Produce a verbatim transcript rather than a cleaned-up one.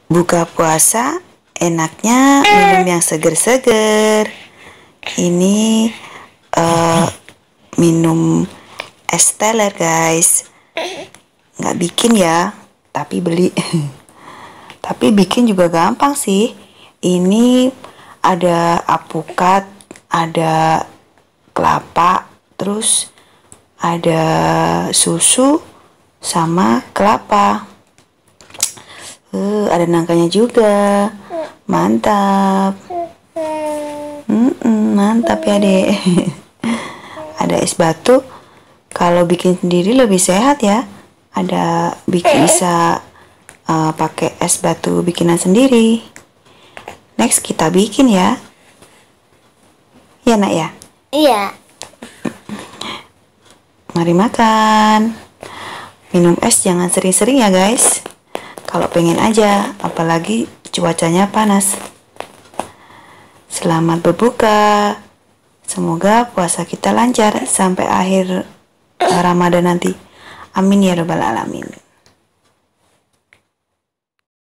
Buka puasa enaknya minum yang seger-seger. Ini uh, minum es teler guys. Nggak bikin ya, tapi beli. Tapi bikin juga gampang sih. Ini ada apukat, ada kelapa, terus ada susu sama kelapa. Uh, ada nangkanya juga. Mantap. Mm-mm, mantap ya dek. Ada es batu. Kalau bikin sendiri lebih sehat ya. Ada bikin bisa uh, pakai es batu bikinan sendiri. Next kita bikin ya. Ya nak ya. Iya. Mari makan. Minum es jangan sering-sering ya guys. Kalau pengen aja, apalagi cuacanya panas. Selamat berbuka. Semoga puasa kita lancar sampai akhir Ramadan nanti. Amin ya rabbal alamin.